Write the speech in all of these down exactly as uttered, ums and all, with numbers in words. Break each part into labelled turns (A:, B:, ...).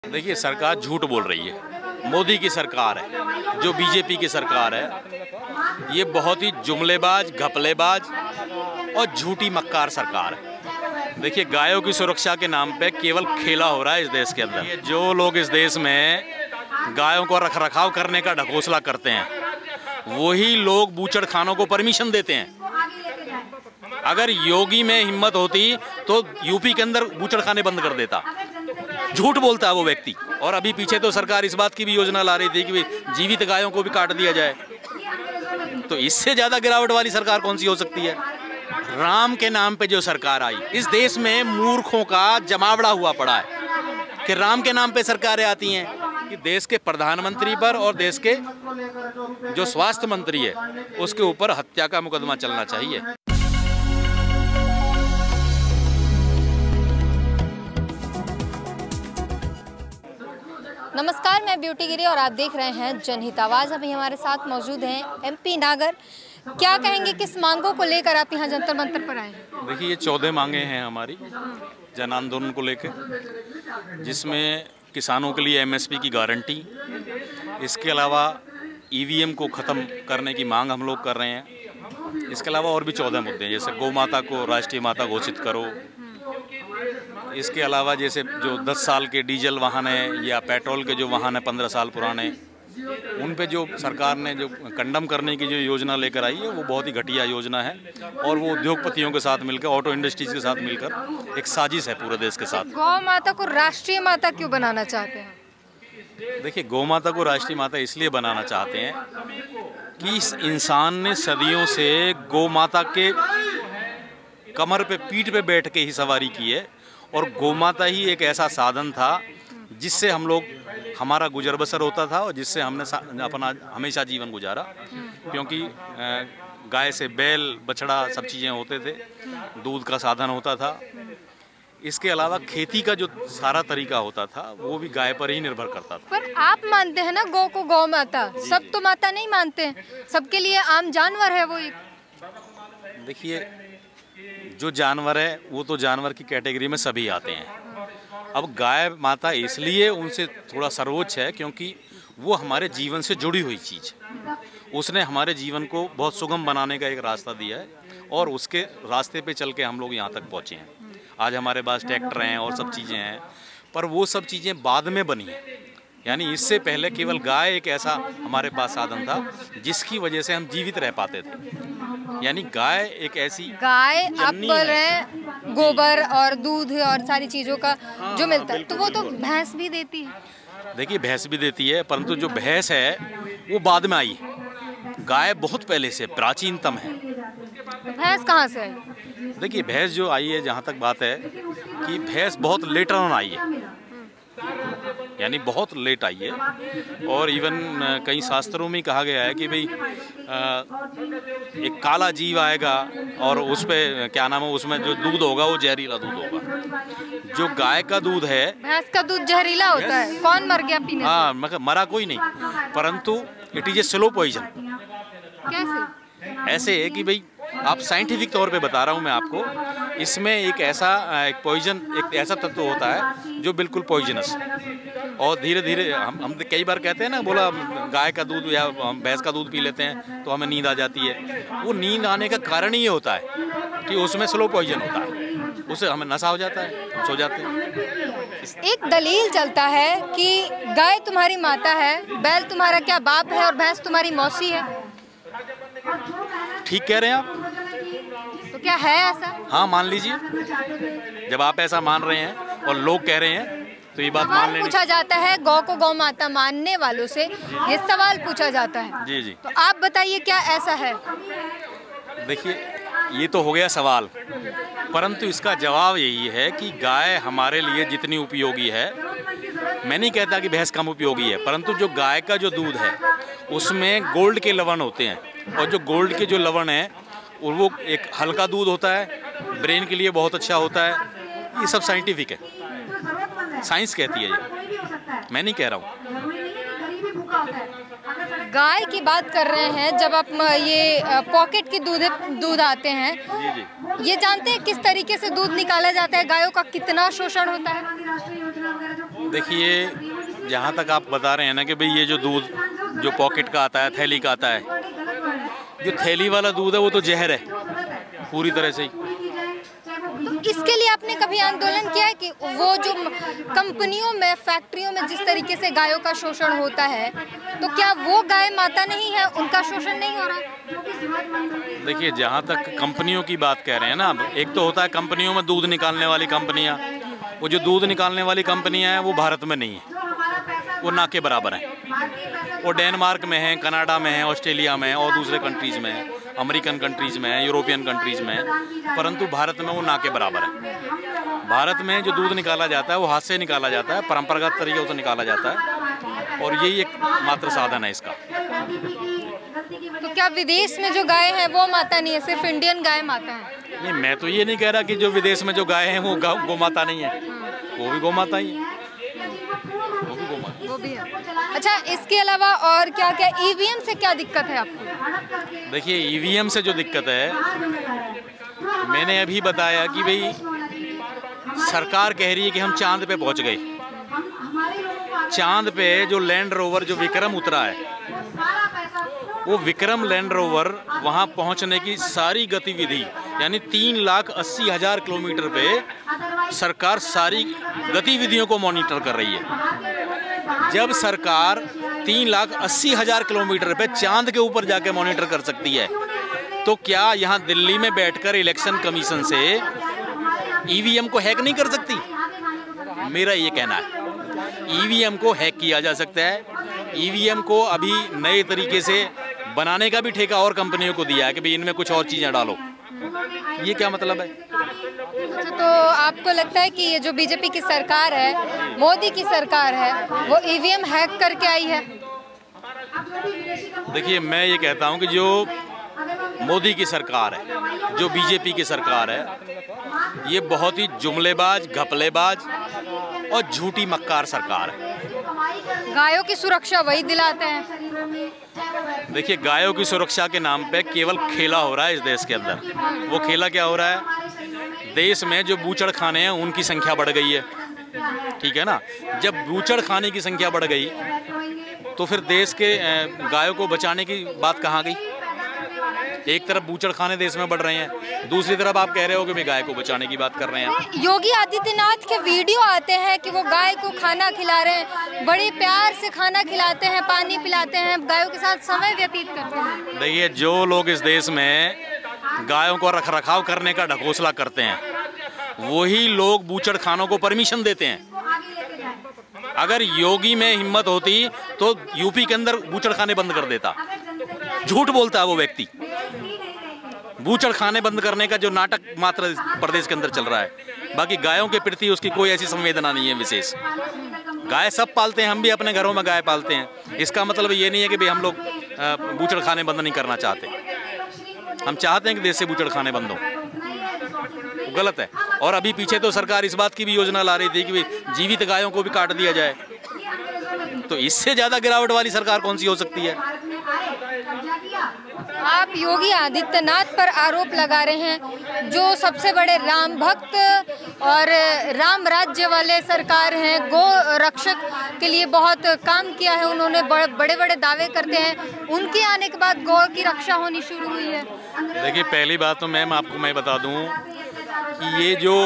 A: देखिए, सरकार झूठ बोल रही है। मोदी की सरकार है, जो बीजेपी की सरकार है, ये बहुत ही जुमलेबाज, घपलेबाज और झूठी मक्कार सरकार है। देखिए, गायों की सुरक्षा के नाम पे केवल खेला हो रहा है इस देश के अंदर। ये जो लोग इस देश में गायों को रखरखाव करने का ढकोसला करते हैं, वही लोग बूचड़ खानों को परमिशन देते हैं। अगर योगी में हिम्मत होती तो यूपी के अंदर बूचड़ खाने बंद कर देता। झूठ बोलता है वो व्यक्ति। और अभी पीछे तो सरकार इस बात की भी योजना ला रही थी कि जीवित गायों को भी काट दिया जाए। तो इससे ज्यादा गिरावट वाली सरकार कौन सी हो सकती है? राम के नाम पे जो सरकार आई, इस देश में मूर्खों का जमावड़ा हुआ पड़ा है कि राम के नाम पे सरकारें आती हैं कि देश के प्रधानमंत्री पर और देश के जो स्वास्थ्य मंत्री है उसके ऊपर हत्या का मुकदमा चलना चाहिए।
B: नमस्कार, मैं ब्यूटी गिरी और आप देख रहे हैं जनहित आवाज़। अभी हमारे साथ मौजूद हैं एमपी नागर। क्या कहेंगे, किस मांगों को लेकर आप यहाँ जंतर मंतर पर आए?
A: देखिए, ये चौदह मांगे हैं हमारी जन आंदोलन को लेकर, जिसमें किसानों के लिए एमएसपी की गारंटी, इसके अलावा ईवीएम को ख़त्म करने की मांग हम लोग कर रहे हैं। इसके अलावा और भी चौदह मुद्दे हैं, जैसे गौ माता को राष्ट्रीय माता घोषित करो। इसके अलावा जैसे जो दस साल के डीजल वाहन है या पेट्रोल के जो वाहन है पंद्रह साल पुराने, उन पे जो सरकार ने जो कंडम करने की जो योजना लेकर आई है वो बहुत ही घटिया योजना है। और वो उद्योगपतियों के साथ मिलकर, ऑटो इंडस्ट्रीज के साथ मिलकर एक साजिश है पूरे देश के साथ।
B: गौ माता को राष्ट्रीय माता क्यों बनाना चाहते हैं?
A: देखिए, गौ माता को राष्ट्रीय माता इसलिए बनाना चाहते हैं कि इस इंसान ने सदियों से गौ माता के कमर पे, पीठ पे बैठ के ही सवारी की है। और गौमाता ही एक ऐसा साधन था जिससे हम लोग, हमारा गुजर बसर होता था और जिससे हमने अपना हमेशा जीवन गुजारा। क्योंकि गाय से बैल, बछड़ा सब चीज़ें होते थे, दूध का साधन होता था। इसके अलावा खेती का जो सारा तरीका होता था वो भी गाय पर ही निर्भर करता था।
B: पर आप मानते हैं ना गौ को गौ माता, सब तो माता नहीं मानते हैं, सबके लिए आम जानवर है वो एक।
A: देखिए, जो जानवर है वो तो जानवर की कैटेगरी में सभी आते हैं। अब गाय माता इसलिए उनसे थोड़ा सर्वोच्च है क्योंकि वो हमारे जीवन से जुड़ी हुई चीज़ है। उसने हमारे जीवन को बहुत सुगम बनाने का एक रास्ता दिया है और उसके रास्ते पे चल के हम लोग यहाँ तक पहुँचे हैं। आज हमारे पास ट्रैक्टर हैं और सब चीज़ें हैं, पर वो सब चीज़ें बाद में बनी हैं। यानी इससे पहले केवल गाय एक ऐसा हमारे पास साधन था जिसकी वजह से हम जीवित रह पाते थे। यानी गाय एक ऐसी,
B: गाय आप बोल रहे हैं गोबर और दूध और सारी चीज़ों का हाँ, जो मिलता है, तो वो तो भैंस भी देती है।
A: देखिए, भैंस भी देती है, परंतु जो भैंस है वो बाद में आई है। गाय बहुत पहले से प्राचीनतम है।
B: भैंस कहाँ से आई?
A: देखिए, भैंस जो आई है, जहाँ तक बात है कि भैंस बहुत लेटर ऑन आई है, यानी बहुत लेट आई है। और इवन कई शास्त्रों में कहा गया है कि भाई एक काला जीव आएगा और उस पे क्या नाम है, उसमें जो दूध होगा वो जहरीला दूध होगा। जो गाय का दूध है,
B: भैंस का दूध जहरीला होता है, कौन मर गया पीने से?
A: हाँ, मगर मरा कोई नहीं, परंतु it is a slow poison.
B: कैसे?
A: ऐसे है कि भाई, आप साइंटिफिक तौर पे बता रहा हूँ मैं आपको, इसमें एक ऐसा एक पॉइजन, एक ऐसा तत्व होता है जो बिल्कुल पॉइजनस, और धीरे धीरे हम हम कई बार कहते हैं ना, बोला गाय का दूध या भैंस का दूध पी लेते हैं तो हमें नींद आ जाती है। वो नींद आने का कारण ही ये होता है कि उसमें स्लो पॉइजन होता है, उससे हमें नशा हो जाता है, हम सो जाते हैं।
B: एक दलील चलता है कि गाय तुम्हारी माता है, बैल तुम्हारा क्या बाप है और भैंस तुम्हारी मौसी है।
A: ठीक कह रहे हैं आप।
B: तो क्या है ऐसा?
A: हाँ, मान लीजिए, जब आप ऐसा मान रहे हैं और लोग कह रहे हैं तो ये बात मान लेनी।
B: पूछा जाता है गौ को गौ माता मानने वालों से, ये सवाल पूछा जाता है।
A: जी जी।
B: तो आप बताइए, क्या ऐसा है?
A: देखिए, ये तो हो गया सवाल, परंतु इसका जवाब यही है कि गाय हमारे लिए जितनी उपयोगी है, मैं नहीं कहता कि भैंस कम उपयोगी है, परंतु जो गाय का जो दूध है उसमें गोल्ड के लवण होते हैं, और जो गोल्ड के जो लवण है और वो एक हल्का दूध होता है, ब्रेन के लिए बहुत अच्छा होता है। ये सब साइंटिफिक है, साइंस कहती है, ये मैं नहीं कह रहा हूँ।
B: गाय की बात कर रहे हैं, जब आप ये पॉकेट के दूध दूध आते हैं,
A: जी जी,
B: ये जानते हैं किस तरीके से दूध निकाला जाता है? गायों का कितना शोषण होता है?
A: देखिए, जहाँ तक आप बता रहे हैं ना कि भाई ये जो दूध जो पॉकेट का आता है, थैली का आता है, जो थैली वाला दूध है वो तो जहर है पूरी तरह से ही।
B: तो इसके लिए आपने कभी आंदोलन किया है कि वो जो कंपनियों में, फैक्ट्रियों में जिस तरीके से गायों का शोषण होता है, तो क्या वो गाय माता नहीं है, उनका शोषण नहीं हो रहा?
A: देखिए, जहाँ तक कंपनियों की बात कह रहे हैं ना, अब एक तो होता है कंपनियों में दूध निकालने वाली कंपनियाँ, वो जो दूध निकालने वाली कंपनियाँ हैं वो भारत में नहीं है, वो ना के बराबर हैं। वो डेनमार्क में है, कनाडा में है, ऑस्ट्रेलिया में है और दूसरे कंट्रीज़ में है, अमेरिकन कंट्रीज़ में है, यूरोपियन कंट्रीज़ में है, परंतु भारत में वो ना के बराबर है। भारत में जो दूध निकाला जाता है वो हाथ से निकाला जाता है, परंपरागत तरीक़ों से निकाला जाता है और यही एक मात्र साधन है इसका।
B: तो क्या विदेश में जो गाय है वो माता नहीं है, सिर्फ इंडियन गाय माता है?
A: नहीं, मैं तो ये नहीं कह रहा कि जो विदेश में जो गाय हैं वो गौ माता नहीं है, वो भी गौ माता ही है, वो भी गौ माता।
B: वो भी है। अच्छा, इसके अलावा और क्या क्या ईवीएम से क्या दिक्कत है आपको?
A: देखिए, ईवीएम से जो दिक्कत है, मैंने अभी बताया कि भाई सरकार कह रही है कि हम चांद पे पहुंच गए। चांद पे जो लैंड रोवर जो विक्रम उतरा है, वो विक्रम लैंड रोवर वहां पहुंचने की सारी गतिविधि यानी तीन लाख अस्सी हजार किलोमीटर पे सरकार सारी गतिविधियों को मॉनिटर कर रही है। जब सरकार तीन लाख अस्सी हजार किलोमीटर पे चांद के ऊपर जाके मॉनिटर कर सकती है, तो क्या यहाँ दिल्ली में बैठकर इलेक्शन कमीशन से ईवीएम को हैक नहीं कर सकती? मेरा ये कहना है, ईवीएम को हैक किया जा सकता है। ईवीएम को अभी नए तरीके से बनाने का भी ठेका और कंपनियों को दिया है कि भाई इनमें कुछ और चीज़ें डालो। ये क्या मतलब है?
B: तो आपको लगता है कि ये जो बीजेपी की सरकार है, मोदी की सरकार है, वो ईवीएम हैक करके आई है?
A: देखिए, मैं ये कहता हूँ कि जो मोदी की सरकार है, जो बीजेपी की सरकार है, ये बहुत ही जुमलेबाज, घपलेबाज और झूठी मक्कार सरकार है।
B: गायों की सुरक्षा वही दिलाते हैं।
A: देखिए, गायों की सुरक्षा के नाम पे केवल खेला हो रहा है इस देश के अंदर। वो खेला क्या हो रहा है? देश में जो बूचड़ खाने हैं उनकी संख्या बढ़ गई है, ठीक है ना। जब बूचड़ खाने की संख्या बढ़ गई तो फिर देश के गायों को बचाने की बात कहाँ गई? एक तरफ बूचड़ खाने देश में बढ़ रहे हैं, दूसरी तरफ आप कह रहे हो कि मैं गाय को बचाने की बात कर रहे हैं।
B: योगी आदित्यनाथ के वीडियो आते हैं कि वो गाय को खाना खिला रहे हैं, बड़े प्यार से खाना खिलाते हैं, पानी पिलाते हैं, गायों के साथ समय व्यतीत करते हैं।
A: देखिए, जो लोग इस देश में गायों को रख रखाव करने का ढकोसला करते हैं, वही लोग बूचड़ खानों को परमिशन देते हैं। अगर योगी में हिम्मत होती तो यूपी के अंदर बूचड़ खाने बंद कर देता। झूठ बोलता है वो व्यक्ति। बूचड़ खाने बंद करने का जो नाटक मात्र प्रदेश के अंदर चल रहा है, बाकी गायों के प्रति उसकी कोई ऐसी संवेदना नहीं है विशेष। गाय सब पालते हैं, हम भी अपने घरों में गाय पालते हैं। इसका मतलब ये नहीं है कि भाई हम लोग बूचड़ खाने बंद नहीं करना चाहते। हम चाहते हैं कि देश से बूचड़ खाने बंद हो, गलत है। और अभी पीछे तो सरकार इस बात की भी योजना ला रही थी कि जीवित गायों को भी काट दिया जाए। तो इससे ज्यादा गिरावट वाली सरकार कौन सी हो सकती है?
B: आप योगी आदित्यनाथ पर आरोप लगा रहे हैं, जो सबसे बड़े राम भक्त और राम राज्य वाले सरकार हैं, गो रक्षक के लिए बहुत काम किया है उन्होंने, बड़े बड़े दावे करते हैं, उनके आने के बाद गौ की रक्षा होनी शुरू हुई है।
A: देखिए, पहली बात तो मैम आपको मैं बता दूं कि ये जो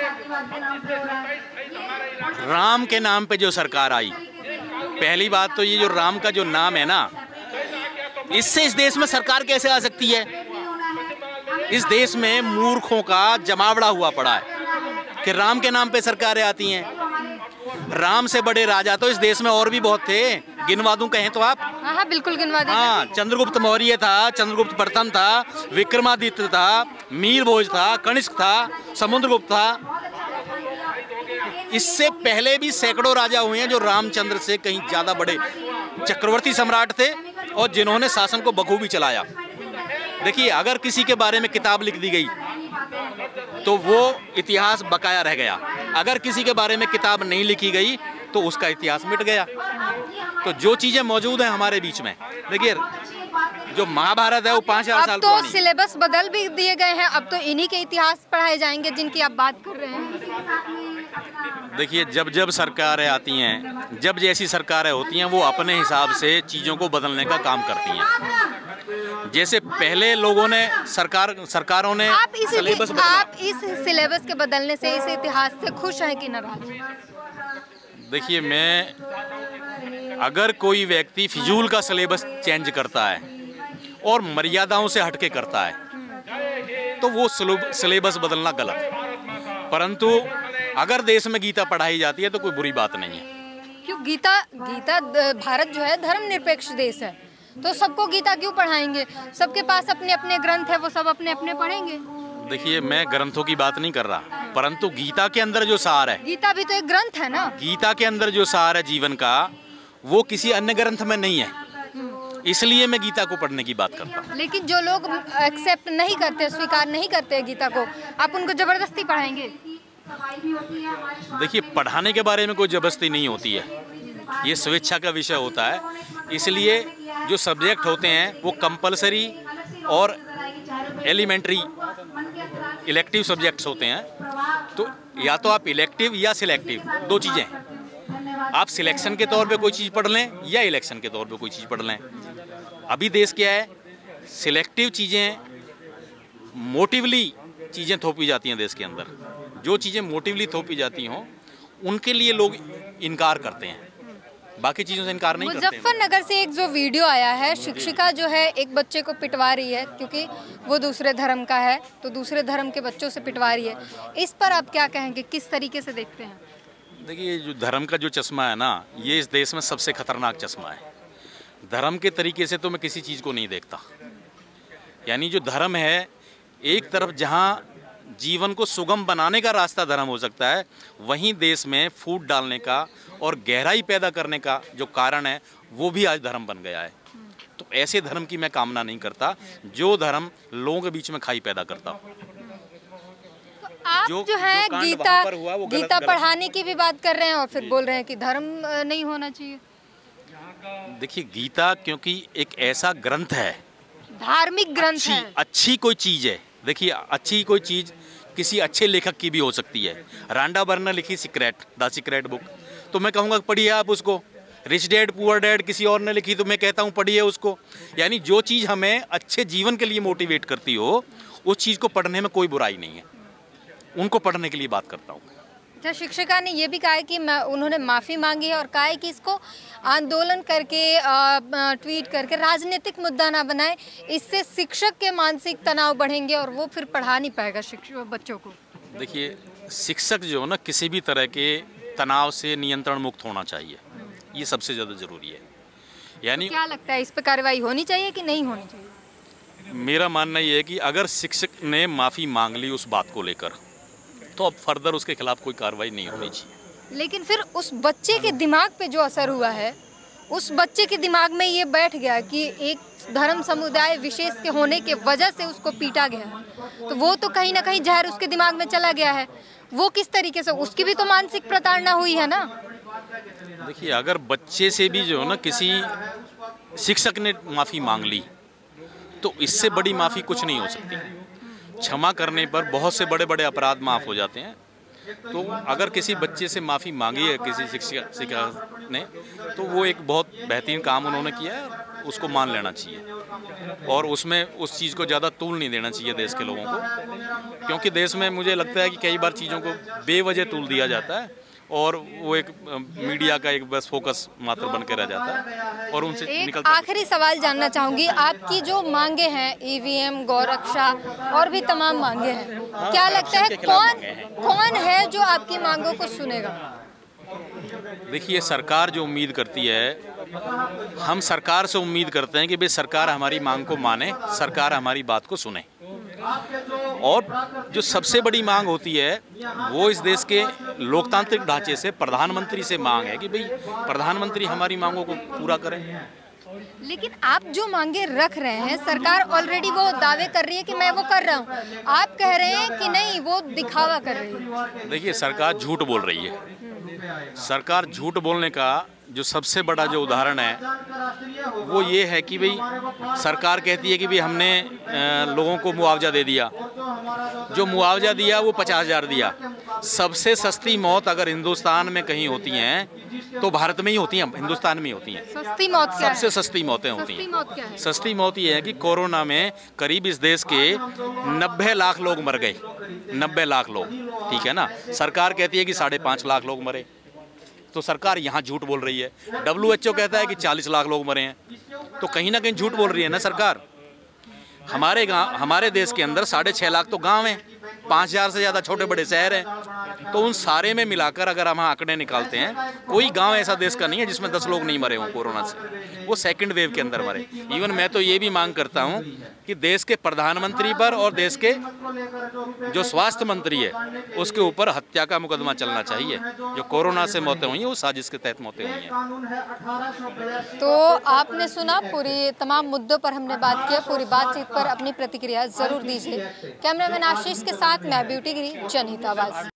A: राम के नाम पे जो सरकार आई, पहली बात तो ये जो राम का जो नाम है ना, इससे इस देश में सरकार कैसे आ सकती है? इस देश में मूर्खों का जमावड़ा हुआ पड़ा है कि राम के नाम पे सरकारें आती हैं। राम से बड़े राजा तो इस देश में और भी बहुत थे, गिनवा दूं कहें तो आप?
B: हाँ हाँ, बिल्कुल गिनवा दें।
A: हाँ, चंद्रगुप्त मौर्य था, चंद्रगुप्त प्रथम था, विक्रमादित्य था, मीर भोज था, कनिष्क था, समुद्रगुप्त था। इससे पहले भी सैकड़ों राजा हुए हैं जो रामचंद्र से कहीं ज्यादा बड़े चक्रवर्ती सम्राट थे और जिन्होंने शासन को बखूबी चलाया। देखिए, अगर किसी के बारे में किताब लिख दी गई तो वो इतिहास बकाया रह गया। अगर किसी के बारे में किताब नहीं लिखी गई तो उसका इतिहास मिट गया। तो जो चीजें मौजूद हैं हमारे बीच में, देखिए जो महाभारत है वो पाँच हजार साल
B: पुरानी। अब तो सिलेबस बदल भी दिए गए हैं, अब तो इन्हीं के इतिहास पढ़ाए जाएंगे जिनकी आप बात कर रहे हैं।
A: देखिए, जब जब सरकारें आती हैं, जब जैसी सरकारें होती हैं, वो अपने हिसाब से चीज़ों को बदलने का काम करती हैं। जैसे पहले लोगों ने सरकार सरकारों ने
B: आप इस
A: सिलेबस बदला।
B: आप इस सिलेबस के बदलने से, इस इतिहास से खुश हैं कि नाराज?
A: देखिए, मैं अगर कोई व्यक्ति फिजूल का सिलेबस चेंज करता है और मर्यादाओं से हटके करता है तो वो सिलेबस बदलना गलत है। परंतु अगर देश में गीता पढ़ाई जाती है तो कोई बुरी बात नहीं है।
B: क्यों? गीता गीता भारत जो है धर्मनिरपेक्ष देश है, तो सबको गीता क्यों पढ़ाएंगे? सबके पास अपने अपने ग्रंथ है, वो सब अपने अपने पढ़ेंगे।
A: देखिए, मैं ग्रंथों की बात नहीं कर रहा, परंतु गीता के अंदर जो सार है,
B: गीता भी तो एक ग्रंथ है ना।
A: गीता के अंदर जो सार है जीवन का, वो किसी अन्य ग्रंथ में नहीं है। इसलिए मैं गीता को पढ़ने की बात करता हूँ।
B: लेकिन जो लोग एक्सेप्ट नहीं करते, स्वीकार नहीं करते गीता को, आप उनको जबरदस्ती पढ़ाएंगे?
A: देखिए, पढ़ाने के बारे में कोई जबरदस्ती नहीं होती है, ये स्वेच्छा का विषय होता है। इसलिए जो सब्जेक्ट होते हैं वो कंपलसरी और एलिमेंट्री इलेक्टिव सब्जेक्ट्स होते हैं। तो या तो आप इलेक्टिव या सिलेक्टिव, दो चीज़ें हैं। आप सिलेक्शन के तौर पे कोई चीज़ पढ़ लें या इलेक्शन के तौर पे कोई चीज़ पढ़ लें। अभी देश क्या है, सिलेक्टिव चीज़ें, मोटिवली चीज़ें थोपी जाती हैं देश के अंदर। जो चीज़ें मोटिवली थोपी जाती हों उनके लिए लोग इनकार करते हैं, बाकी चीज़ों से इनकार नहीं करते।
B: मुजफ्फरनगर से एक जो वीडियो आया है, शिक्षिका जो है एक बच्चे को पिटवा रही है क्योंकि वो दूसरे धर्म का है, तो दूसरे धर्म के बच्चों से पिटवा रही है। इस पर आप क्या कहेंगे, किस तरीके से देखते हैं?
A: देखिए, जो धर्म का जो चश्मा है ना, ये इस देश में सबसे खतरनाक चश्मा है। धर्म के तरीके से तो मैं किसी चीज़ को नहीं देखता। यानी जो धर्म है, एक तरफ जहाँ जीवन को सुगम बनाने का रास्ता धर्म हो सकता है, वहीं देश में फूट डालने का और गहराई पैदा करने का जो कारण है वो भी आज धर्म बन गया है। तो ऐसे धर्म की मैं कामना नहीं करता जो धर्म लोगों के बीच में खाई पैदा करता हो।
B: आप जो, जो है
A: जो
B: गीता
A: हुआ, वो
B: गीता
A: गलत,
B: पढ़ाने की भी बात कर रहे हैं और फिर बोल रहे हैं कि धर्म नहीं होना चाहिए।
A: देखिए, गीता क्योंकि एक ऐसा ग्रंथ है,
B: धार्मिक ग्रंथ है,
A: अच्छी कोई चीज़ है। देखिए, अच्छी कोई चीज़ किसी अच्छे लेखक की भी हो सकती है। रांडा बर्नर लिखी सीक्रेट, द सीक्रेट बुक, तो मैं कहूँगा पढ़िए आप उसको। रिच डैड पुअर डैड किसी और ने लिखी, तो मैं कहता हूँ पढ़िए उसको। यानी जो चीज़ हमें अच्छे जीवन के लिए मोटिवेट करती हो, उस चीज़ को पढ़ने में कोई बुराई नहीं है। उनको पढ़ने के लिए बात करता हूँ।
B: अच्छा, शिक्षिका ने ये भी कहा है कि उन्होंने माफ़ी मांगी है और कहा है कि इसको आंदोलन करके, ट्वीट करके राजनीतिक मुद्दा ना बनाए, इससे शिक्षक के मानसिक तनाव बढ़ेंगे और वो फिर पढ़ा नहीं पाएगा शिक्षक बच्चों को।
A: देखिए, शिक्षक जो है ना, किसी भी तरह के तनाव से नियंत्रण मुक्त होना चाहिए, ये सबसे ज़्यादा ज़रूरी है। यानी
B: तो क्या लगता है, इस पर कार्रवाई होनी चाहिए कि नहीं होनी चाहिए?
A: मेरा मानना ये है कि अगर शिक्षक ने माफ़ी मांग ली उस बात को लेकर, तो अब फर्दर उसके खिलाफ कोई कार्रवाई नहीं होनी चाहिए।
B: लेकिन फिर उस बच्चे के दिमाग पे जो असर हुआ है, उस बच्चे के दिमाग में ये बैठ गया कि एक धर्म समुदाय विशेष के होने के वजह से उसको पीटा गया, तो वो तो कहीं ना कहीं जहर उसके दिमाग में चला गया है। वो किस तरीके से, उसकी भी तो मानसिक प्रताड़ना हुई है ना।
A: देखिए, अगर बच्चे से भी जो है ना किसी शिक्षक ने माफ़ी मांग ली, तो इससे बड़ी माफ़ी कुछ नहीं हो सकती। क्षमा करने पर बहुत से बड़े बड़े अपराध माफ़ हो जाते हैं। तो अगर किसी बच्चे से माफ़ी मांगी है किसी शिक्षक शिक्षक ने, तो वो एक बहुत बेहतरीन काम उन्होंने किया है, उसको मान लेना चाहिए और उसमें उस चीज़ को ज़्यादा तूल नहीं देना चाहिए देश के लोगों को। क्योंकि देश में मुझे लगता है कि कई बार चीज़ों को बेवजह तूल दिया जाता है और वो एक मीडिया का एक बस फोकस मात्र बन के रह जाता है और उनसे
B: एक आखिरी सवाल जानना चाहूँगी, आपकी जो मांगे हैं, ईवीएम, गौरक्षा और भी तमाम मांगे हैं, हाँ, क्या लगता है कौन कौन है जो आपकी मांगों को सुनेगा?
A: देखिए, सरकार जो उम्मीद करती है, हम सरकार से उम्मीद करते हैं कि भाई सरकार हमारी मांग को माने, सरकार हमारी बात को सुने। और जो सबसे बड़ी मांग होती है वो इस देश के लोकतांत्रिक ढांचे से प्रधानमंत्री से मांग है कि भाई प्रधानमंत्री हमारी मांगों को पूरा करें।
B: लेकिन आप जो मांगे रख रहे हैं, सरकार ऑलरेडी वो दावे कर रही है कि मैं वो कर रहा हूँ, आप कह रहे हैं कि नहीं, वो दिखावा कर रही है।
A: देखिए, सरकार झूठ बोल रही है। सरकार झूठ बोलने का जो सबसे बड़ा जो उदाहरण है वो ये है कि भाई सरकार कहती है कि भाई हमने लोगों को मुआवजा दे दिया। जो मुआवजा दिया वो पचास हज़ार दिया। सबसे सस्ती मौत अगर हिंदुस्तान में कहीं होती हैं तो भारत में ही होती हैं, हिंदुस्तान में ही होती हैं।
B: सस्ती मौत क्या
A: सबसे
B: है?
A: सस्ती मौतें होती
B: सस्ती
A: हैं।
B: मौत क्या है?
A: सस्ती मौत ये है कि कोरोना में करीब इस देश के नब्बे लाख लोग मर गए। नब्बे लाख लोग, ठीक है ना। सरकार कहती है कि साढ़े पाँच लाख लोग मरे, तो सरकार यहाँ झूठ बोल रही है। डब्ल्यू एच ओ कहता है कि चालीस लाख लोग मरे हैं, तो कहीं ना कहीं झूठ बोल रही है ना सरकार। हमारे गांव, हमारे देश के अंदर साढ़े छः लाख तो गांव हैं, पाँच हज़ार से ज़्यादा छोटे बड़े शहर हैं। तो उन सारे में मिलाकर अगर हम आंकड़े निकालते हैं, कोई गांव ऐसा देश का नहीं है जिसमें दस लोग नहीं मरे हों कोरोना से। वो सेकंड वेव के अंदर मरे। इवन मैं तो ये भी मांग करता हूं कि देश के प्रधानमंत्री पर और देश के जो स्वास्थ्य मंत्री है उसके ऊपर हत्या का मुकदमा चलना चाहिए। जो कोरोना से मौतें हुई हैं वो साजिश के तहत मौतें हुई हैं।
B: तो आपने सुना, पूरी तमाम मुद्दों पर हमने बात की। पूरी बातचीत पर अपनी प्रतिक्रिया जरूर दीजिए। कैमरामैन आशीष के साथ मैं ब्यूटी गिरी, जनहित आवाज।